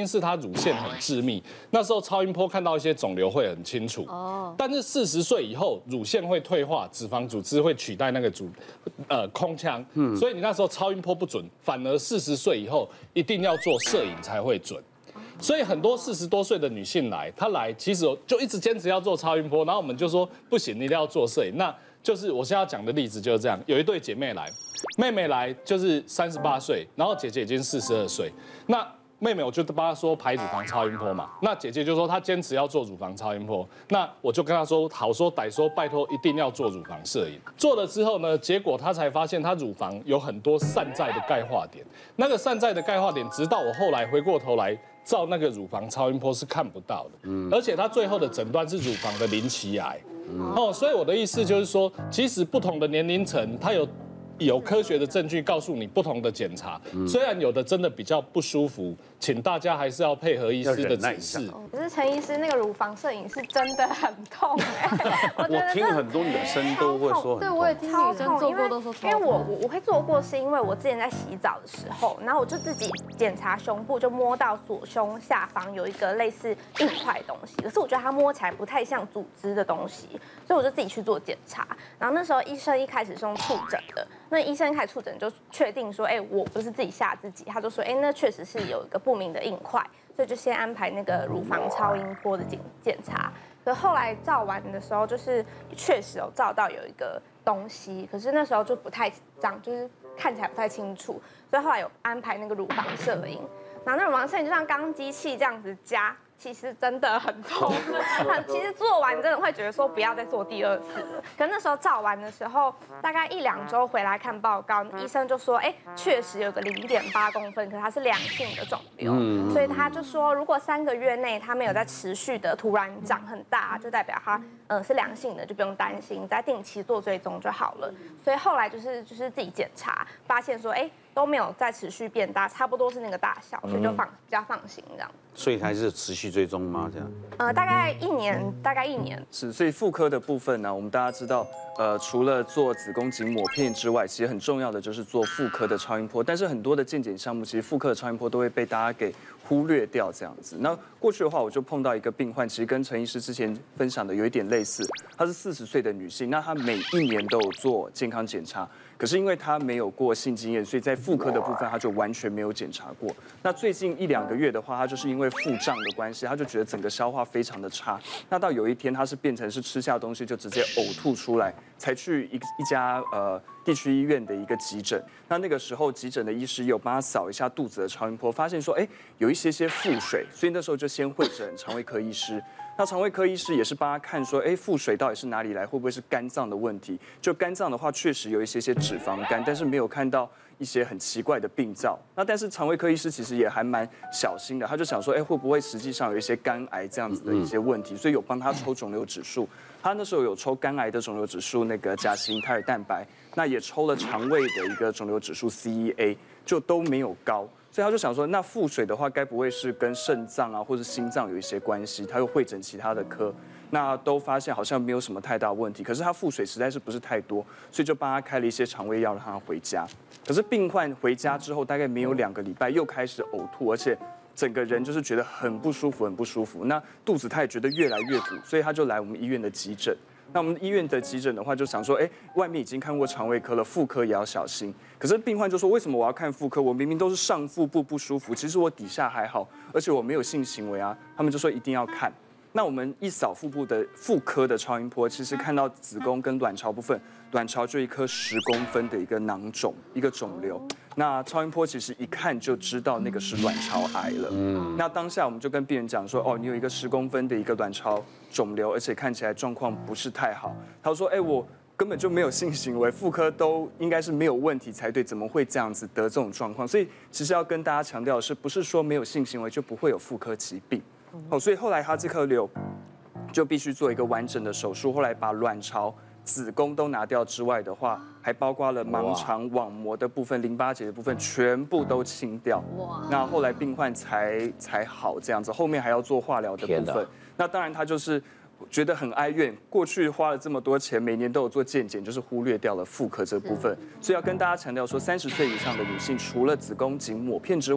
因是它乳腺很致密，那时候超音波看到一些肿瘤会很清楚。哦。但是四十岁以后，乳腺会退化，脂肪组织会取代那个组呃空腔。嗯。所以你那时候超音波不准，反而四十岁以后一定要做摄影才会准。所以很多四十多岁的女性来，她来其实就一直坚持要做超音波，然后我们就说不行，你一定要做摄影。那就是我现在要讲的例子就是这样，有一对姐妹来，妹妹来就是三十八岁，然后姐姐已经四十二岁。那妹妹我就帮她说排乳房超音波嘛，那姐姐就说她坚持要做乳房超音波，那我就跟她说好说歹说，拜托一定要做乳房摄影。做了之后呢，结果她才发现她乳房有很多散在的钙化点，那个散在的钙化点，直到我后来回过头来照那个乳房超音波是看不到的，嗯，而且她最后的诊断是乳房的鳞期癌。哦，所以我的意思就是说，其实不同的年龄层，它有有科学的证据告诉你不同的检查，虽然有的真的比较不舒服，请大家还是要配合医师的指示。 可是陈医师那个乳房摄影是真的很痛哎， 我听很多女生都会说， 对，我也听女生做过都说因为我我我会做过，是因为我之前在洗澡的时候，然后我就自己检查胸部，就摸到左胸下方有一个类似硬块东西，可是我觉得它摸起来不太像组织的东西，所以我就自己去做检查。然后那时候医生一开始是用触诊的。那医生开始触诊就确定说，哎，我不是自己吓自己，他就说，哎，那确实是有一个不明的硬块，所以就先安排那个乳房超音波的检检查。可后来照完的时候，就是确实有照到有一个东西，可是那时候就不太长，就是看起来不太清楚，所以后来有安排那个乳房摄影。然后那乳房摄影就像钢机器这样子夹。其实真的很痛，其实做完真的会觉得说不要再做第二次了。可那时候照完的时候，大概一两周回来看报告，医生就说，哎，确实有个零点八公分，可它是良性的肿瘤，所以他就说，如果三个月内它没有在持续的突然长很大，就代表它呃是良性的，就不用担心，再定期做追踪就好了。所以后来就是就是自己检查，发现说，哎，都没有再持续变大，差不多是那个大小，所以就放比较放心这样。 所以它是持续追踪吗？这样？ 呃，大概一年，大概一年。 是，所以妇科的部分呢，我们大家知道，呃，除了做子宫颈抹片之外，其实很重要的就是做妇科的超音波。但是很多的健检项目，其实妇科的超音波都会被大家给忽略掉这样子。那过去的话，我就碰到一个病患，其实跟陈医师之前分享的有一点类似。她是四十岁的女性，那她每一年都有做健康检查。可是因为她没有过性经验，所以在妇科的部分她就完全没有检查过。那最近一两个月的话，她就是因为腹胀的关系，她就觉得整个消化非常的差。那到有一天，她是变成是吃下东西就直接呕吐出来，才去一一家呃地区医院的一个急诊。那那个时候急诊的医师有帮她扫一下肚子的超音波，发现说哎有一些些腹水，所以那时候就先会诊肠胃科医师。那肠胃科医师也是帮他看说，哎，腹水到底是哪里来，会不会是肝脏的问题？就肝脏的话，确实有一些些脂肪肝，但是没有看到一些很奇怪的病灶。那但是肠胃科医师其实也还蛮小心的，他就想说，哎，会不会实际上有一些肝癌这样子的一些问题？所以有帮他抽肿瘤指数。他那时候有抽肝癌的肿瘤指数，那个甲型胎儿蛋白，那也抽了肠胃的一个肿瘤指数 C E A， 就都没有高。所以他就想说，那腹水的话，该不会是跟肾脏啊或者心脏有一些关系？他又会诊其他的科，那都发现好像没有什么太大问题。可是他腹水实在是不是太多，所以就帮他开了一些肠胃药让他回家。可是病患回家之后，大概没有两个礼拜又开始呕吐，而且整个人就是觉得很不舒服，很不舒服。那肚子他也觉得越来越鼓，所以他就来我们医院的急诊。那我们医院的急诊的话，就想说，哎，外面已经看过肠胃科了，妇科也要小心。可是病患就说，为什么我要看妇科？我明明都是上腹部不舒服，其实我底下还好，而且我没有性行为啊。他们就说一定要看。那我们一扫腹部的妇科的超音波，其实看到子宫跟卵巢部分，卵巢就一颗十公分的一个囊肿，一个肿瘤。那超音波其实一看就知道那个是卵巢癌了。嗯，那当下我们就跟病人讲说，哦，你有一个十公分的一个卵巢肿瘤，而且看起来状况不是太好。他说，哎，我根本就没有性行为，妇科都应该是没有问题才对，怎么会这样子得这种状况？所以其实要跟大家强调的是，不是说没有性行为就不会有妇科疾病。哦，所以后来他这颗瘤就必须做一个完整的手术，后来把卵巢、子宫都拿掉之外的话，还包括了盲肠、网膜的部分、淋巴结的部分，全部都清掉。哇！那后来病患才才好这样子，后面还要做化疗的部分。那当然他就是觉得很哀怨，过去花了这么多钱，每年都有做健检，就是忽略掉了妇科这部分。所以要跟大家强调说，三十岁以上的女性，除了子宫颈抹片之外，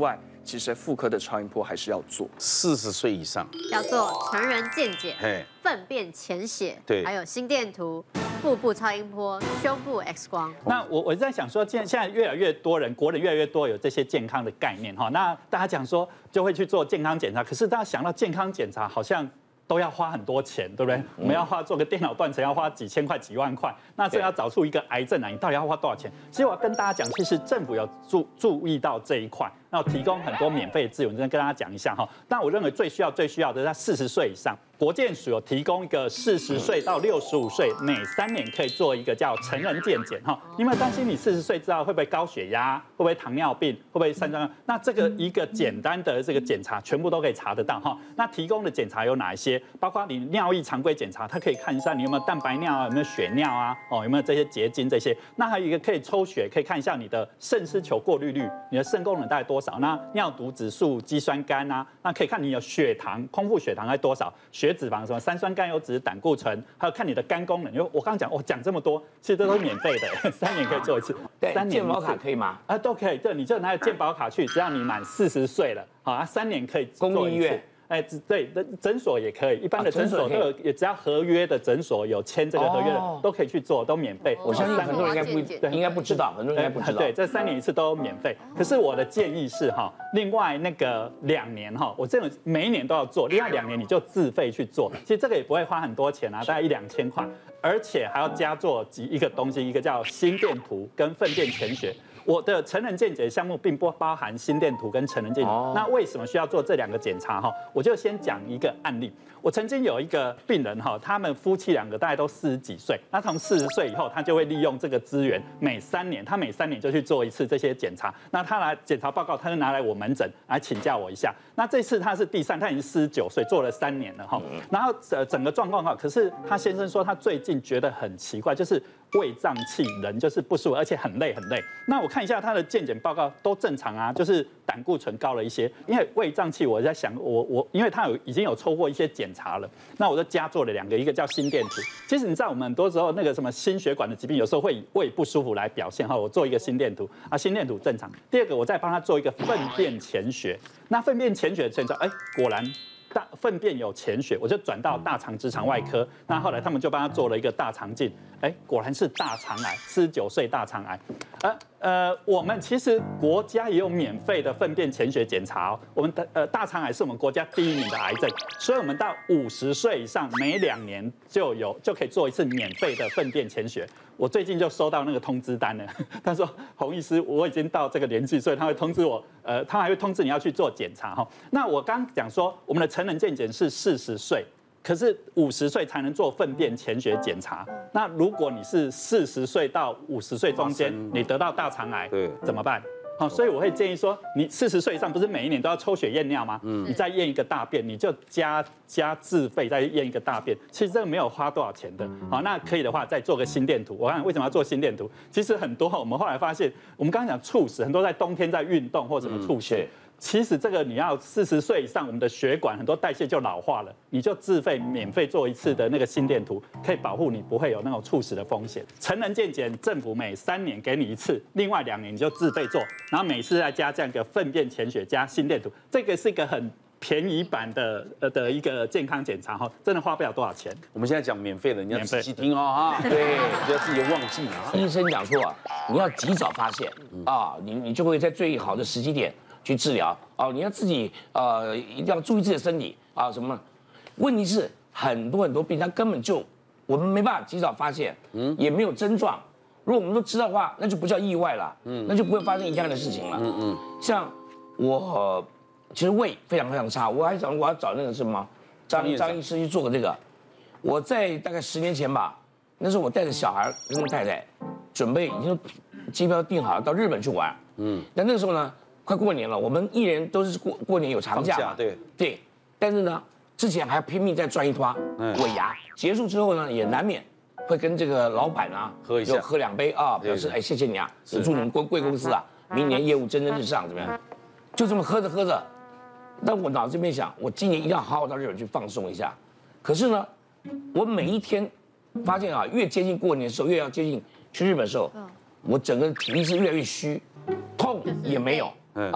其实妇科的超音波还是要做。 四十岁以上要做成人健检、粪便潜血，对，还有心电图、腹部超音波、胸部 X 光。 那我我在想说，现现在越来越多人，国人越来越多有这些健康的概念哈。那大家讲说就会去做健康检查，可是大家想到健康检查好像都要花很多钱，对不对？我们要花做个电脑断层要花几千块、几万块，那这要找出一个癌症啊，你到底要花多少钱？其实我要跟大家讲，其实政府有注注意到这一块，那提供很多免费的资源，我真的跟大家讲一下哈。但我认为最需要、最需要的是在四十岁以上。国健署有提供一个四十岁到六十五岁每三年可以做一个叫成人健检哈。你有没有担心你四十岁之后会不会高血压，会不会糖尿病，会不会肾脏？那这个一个简单的这个检查全部都可以查得到哈。那提供的检查有哪一些？包括你尿液常规检查，它可以看一下你有没有蛋白尿啊，有没有血尿啊，哦有没有这些结晶这些。那还有一个可以抽血，可以看一下你的肾丝球过滤率，你的肾功能大概多少？那尿毒指数、肌酸酐啊，那可以看你有血糖，空腹血糖在多少？血脂肪什么三酸甘油脂、胆固醇，还有看你的肝功能。因为我刚刚讲，我讲这么多，其实这都是免费的，三年可以做一次。 对，三年健保卡可以吗？ 啊，都可以。这你就拿健保卡去，只要你满四十岁了，好啊，三年可以做一次。公立医院。哎，对，诊所也可以，一般的诊所都有，也只要合约的诊所有签这个合约的，都可以去做，都免费。 我相信很多人应该不，应该不知道，很多人应该不知道。 对，这三年一次都免费。可是我的建议是哈，另外那个两年哈，我这种每一年都要做，另外两年你就自费去做。其实这个也不会花很多钱啊，大概一两千块，而且还要加做几一个东西，一个叫心电图跟粪便潜血。我的成人健检项目并不包含心电图跟成人健检，那为什么需要做这两个检查哈？我就先讲一个案例。我曾经有一个病人哈，他们夫妻两个大概都四十几岁，那从四十岁以后，他就会利用这个资源，每三年他每三年就去做一次这些检查。那他来检查报告，他就拿来我门诊来请教我一下。那这次他是第三，他已经四十九岁，做了三年了哈。然后整整个状况哈，可是他先生说他最近觉得很奇怪，就是胃胀气，人就是不舒服，而且很累很累。那我看一下他的健检报告都正常啊，就是胆固醇高了一些。因为胃胀气，我在想我我，因为他有已经有抽过一些检查了，那我就加做了两个，一个叫心电图。其实你知道我们很多时候那个什么心血管的疾病，有时候会以胃不舒服来表现哈。我做一个心电图啊，心电图正常。第二个我再帮他做一个粪便潜血，那粪便潜血检查，哎，果然。大粪便有潜血，我就转到大肠直肠外科。那后来他们就帮他做了一个大肠镜，哎，果然是大肠癌，四十九岁大肠癌。呃呃，我们其实国家也有免费的粪便潜血检查哦。我们的呃大肠癌是我们国家第一名的癌症，所以我们到五十岁以上，每两年就有就可以做一次免费的粪便潜血。我最近就收到那个通知单了，他说洪医师，我已经到这个年纪，所以他会通知我，呃，他还会通知你要去做检查哈。那我刚讲说，我们的成人健检是四十岁。可是五十岁才能做粪便潜血检查。那如果你是四十岁到五十岁中间，你得到大肠癌，对，怎么办？好，所以我会建议说，你四十岁以上不是每一年都要抽血验尿吗？嗯，你再验一个大便，你就加加自费再验一个大便。其实这个没有花多少钱的。好，那可以的话再做个心电图。我看为什么要做心电图？其实很多我们后来发现，我们刚刚讲猝死，很多在冬天在运动或什么猝血。其实这个你要四十岁以上，我们的血管很多代谢就老化了，你就自费免费做一次的那个心电图，可以保护你不会有那种猝死的风险。成人健检政府每三年给你一次，另外两年你就自费做，然后每次再加这样一个粪便潜血加心电图，这个是一个很便宜版的呃的一个健康检查哈，真的花不了多少钱。 我们现在讲免费的，你要仔细听哦哈。对，不要自己忘记啊。 医生讲说啊，你要及早发现啊，你你就会在最好的时机点去治疗哦，你要自己呃一定要注意自己的身体啊什么？问题是很多很多病他根本就我们没办法及早发现，嗯，也没有症状。如果我们都知道的话，那就不叫意外了，嗯，那就不会发生一样的事情了，嗯嗯。像我、呃、其实胃非常非常差，我还想我要找那个什么张张医师去做个这个。我在大概十年前吧，那时候我带着小孩跟太太准备已经机票订好了到日本去玩，嗯，但那个时候呢。快过年了，我们艺人都是过过年有长假嘛， 对对，但是呢，之前还拼命在赚一拖尾牙，结束之后呢，也难免会跟这个老板啊喝一下， 喝两杯啊，表示哎谢谢你啊，祝你们贵贵公司啊，明年业务蒸蒸日上怎么样？就这么喝着喝着，但我脑子里面想，我今年一定要好好到日本去放松一下。可是呢，我每一天发现啊，越接近过年的时候，越要接近去日本的时候，我整个体力是越来越虚，痛也没有。啊，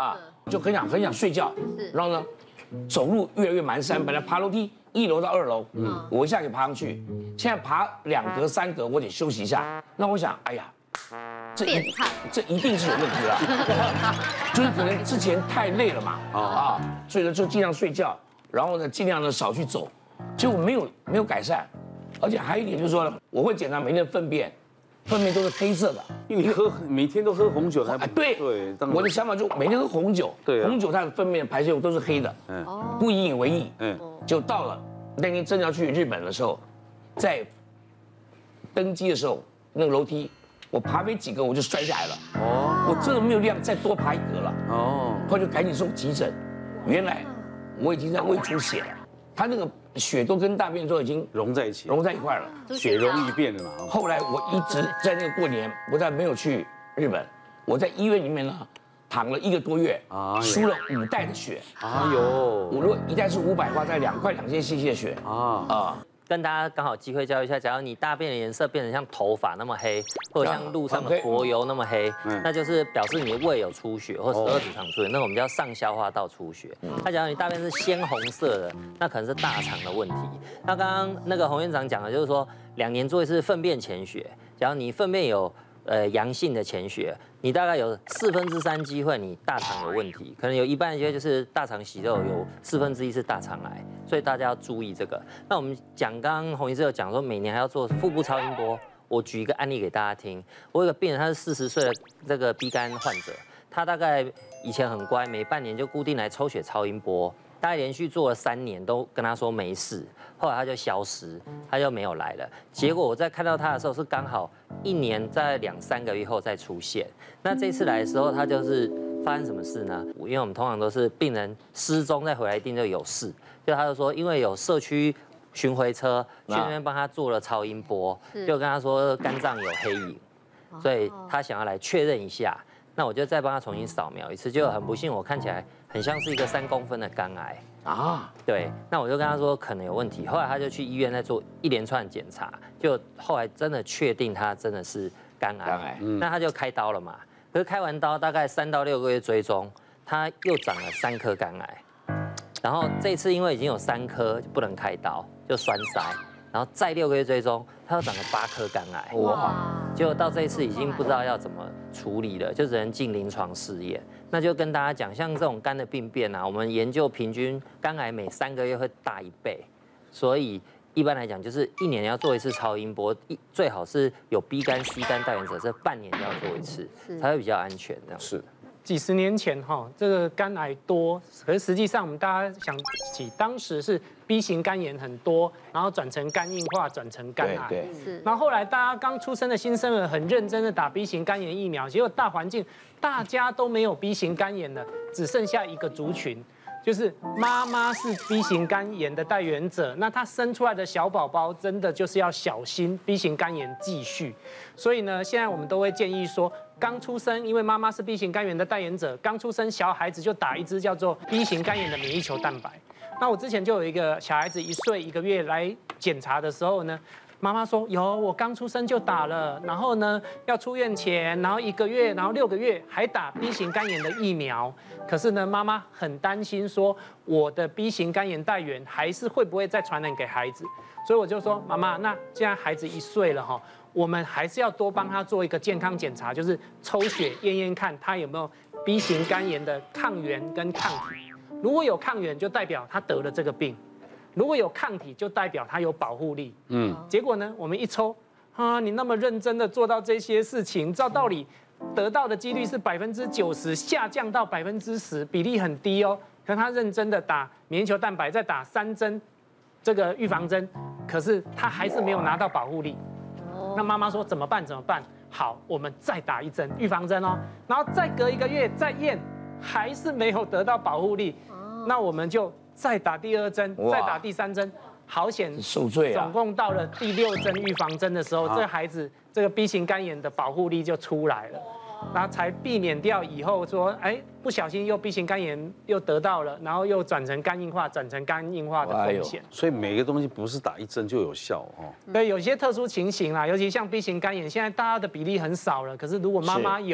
就很想很想睡觉，然后呢，走路越来越蹒跚，本来爬楼梯一楼到二楼，嗯，我一下就爬上去，现在爬两格三格，我得休息一下。那我想，哎呀，这一这一定是有问题了，就是可能之前太累了嘛，啊，所以呢就尽量睡觉，然后呢尽量的少去走，结果没有没有改善，而且还有一点就是说，我会检查每天的粪便。粪便都是黑色的， 因为你喝每天都喝红酒才对对。我的想法就每天喝红酒，对，红酒它的粪便排泄物都是黑的，嗯，不引以为意，嗯，就到了那天真的要去日本的时候，在登机的时候，那个楼梯我爬没几格我就摔下来了，哦，我真的没有力量再多爬一格了，哦，后来就赶紧送急诊，原来我已经在胃出血了，他那个。血都跟大便都已经融在一起， 融在一块了， 血容易变了嘛。 后来我一直在那个过年，不但没有去日本，我在医院里面呢躺了一个多月，啊，输了五袋的血。哎呦，我如果一袋是五百的话，在两块两千 C C 的血啊啊。 跟大家刚好机会教一下，假如你大便的颜色变成像头发那么黑，或者像路上的柏油那么黑，那就是表示你的胃有出血或十二指肠出血，那我们叫上消化道出血。那假如你大便是鲜红色的，那可能是大肠的问题。那刚刚那个洪院长讲的就是说，两年做一次粪便潜血，假如你粪便有呃阳性的潜血，你大概有四分之三机会你大肠有问题，可能有一半的机会就是大肠息肉，有四分之一是大肠癌，所以大家要注意这个。那我们讲，刚刚洪医师有讲说，每年还要做腹部超音波。我举一个案例给大家听，我有个病人，他是四十岁的这个 B 肝患者，他大概以前很乖，每半年就固定来抽血超音波，大概连续做了三年，都跟他说没事，后来他就消失，他就没有来了。结果我在看到他的时候，是刚好一年在两三个月后再出现。那这次来的时候，他就是发生什么事呢？因为我们通常都是病人失踪再回来一定就有事，就他就说，因为有社区巡回车去那边帮他做了超音波，就跟他说肝脏有黑影，所以他想要来确认一下。那我就再帮他重新扫描一次，就很不幸，我看起来很像是一个三公分的肝癌啊。对，那我就跟他说可能有问题，后来他就去医院再做一连串检查，就后来真的确定他真的是肝癌。肝癌，那他就开刀了嘛。可是开完刀大概三到六个月追踪，他又长了三颗肝癌。然后这次因为已经有三颗就不能开刀，就栓塞，然后再六个月追踪，他又长了八颗肝癌。哇！结果到这一次已经不知道要怎么处理了，就只能进临床试验。那就跟大家讲，像这种肝的病变啊，我们研究平均肝癌每三个月会大一倍，所以一般来讲就是一年要做一次超音波，最好是有 B 肝、C 肝带原者，这半年要做一次，才会比较安全。这样是。 几十年前哈，这个肝癌多，可是实际上我们大家想起，当时是 B 型肝炎很多，然后转成肝硬化，转成肝癌。对，是。然后后来大家刚出生的新生儿很认真的打 B 型肝炎疫苗，结果大环境大家都没有 B 型肝炎了，只剩下一个族群，就是妈妈是 B 型肝炎的带原者，那她生出来的小宝宝真的就是要小心 B 型肝炎继续。所以呢，现在我们都会建议说，刚出生，因为妈妈是 B 型肝炎的带原者，刚出生小孩子就打一支叫做 B 型肝炎的免疫球蛋白。那我之前就有一个小孩子一岁一个月来检查的时候呢，妈妈说有，我刚出生就打了，然后呢要出院前，然后一个月，然后六个月还打 B 型肝炎的疫苗。可是呢，妈妈很担心说我的 B 型肝炎带源还是会不会再传染给孩子，所以我就说妈妈，那既然孩子一岁了哈，我们还是要多帮他做一个健康检查，就是抽血验验看他有没有 B 型肝炎的抗原跟抗体。如果有抗原，就代表他得了这个病；如果有抗体，就代表他有保护力。嗯，结果呢，我们一抽，啊，你那么认真的做到这些事情，照道理得到的几率是百分之九十，下降到百分之十，比例很低哦。可他认真的打免疫球蛋白，再打三针这个预防针，可是他还是没有拿到保护力。那妈妈说怎么办？怎么办？好，我们再打一针预防针哦，然后再隔一个月再验，还是没有得到保护力。那我们就再打第二针，再打第三针，好险受罪啊！ 总共到了第六针预防针的时候，这孩子这个 B 型肝炎的保护力就出来了，然后才避免掉以后说，哎，不小心又 B 型肝炎又得到了，然后又转成肝硬化，转成肝硬化的风险。 所以每个东西不是打一针就有效哦。 对，有些特殊情形啦，尤其像 B 型肝炎，现在大家的比例很少了，可是如果妈妈有，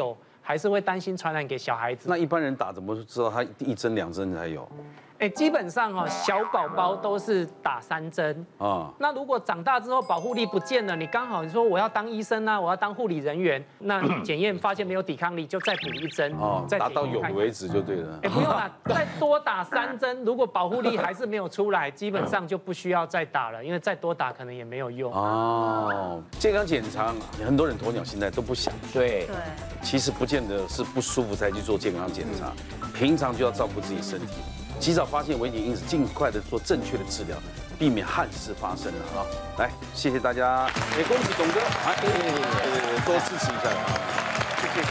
还是会担心传染给小孩子。 那一般人打怎么知道他一针两针才有？ 哎，基本上哈，小宝宝都是打三针啊。那如果长大之后保护力不见了，你刚好你说我要当医生啊，我要当护理人员，那检验发现没有抵抗力，就再补一针哦， 达到有为止就对了。 哎，不用啦，再多打三针，如果保护力还是没有出来，基本上就不需要再打了，因为再多打可能也没有用。哦， 健康检查，很多人鸵鸟心态都不想。 对对， 其实不见得是不舒服才去做健康检查，平常就要照顾自己身体。及早发现危险因子，尽快的做正确的治疗，避免憾事发生了啊！来，谢谢大家，也恭喜董哥，来，多支持一下啊！谢谢。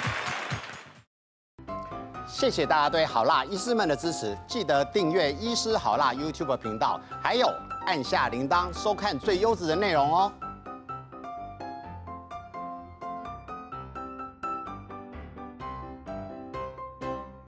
谢谢大家对好辣医师们的支持，记得订阅医师好辣 YouTube 频道，还有按下铃铛收看最优质的内容哦。